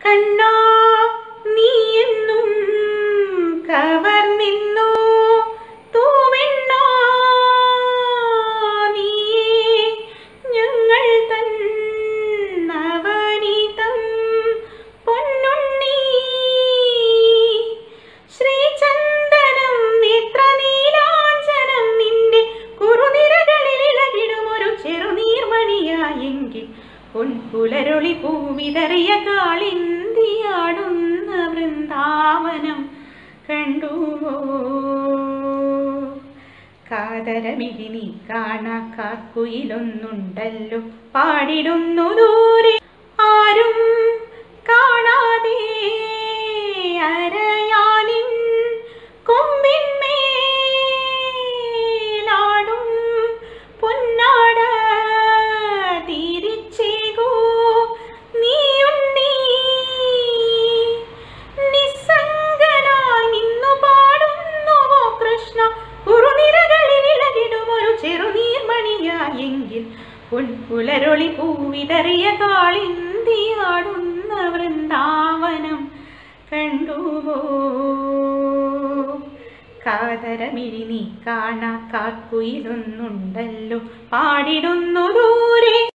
കണ്ണാ നീ എന്നും കവർന്നിന്നു തൂവെണ്ണാ നീയേ ഞങ്ങൾ തൻ നവനീതം പൊന്നുണ്ണി ശ്രീചന്ദനം നേത്രനീലാഞ്ജനം നിന്റെ കുറുനിരകളിൽ ഇളകിടുമൊരു ചെറുനീർമണിയായെങ്കിൽ പൊൻപുലരൊളി പൂവിതറിയ കാളിന്തിയാടുന്ന വൃന്ദാവനം കണ്ടുവോ? കാതരമിഴി നീ കാണാ കാക്കുയിലൊന്നുണ്ടല്ലോ പാടിടുന്നു ദൂരെ ആരും കാണാതെ അരയാലിൻ കൊമ്പിന്മേലാടും പൊന്നാട തിരിച്ചേകൂ നീയുണ്ണി നിസ്സംഗനായി നിന്നു പാടുന്നുവോ കൃഷ്ണ കുറുനിരകളിൽ ഇളകിടുമൊരു ചെറുനീർമണിയായെങ്കിൽ പൊൻപുലരൊളി പൂവിതറിയ കാളിന്തിയാടുന്ന വൃന്ദാവനം കണ്ടുവോ? കാതരമിഴി നീ കാണാ കാക്കുയിലൊന്നുണ്ടല്ലോ പാടിടുന്നു ദൂരെ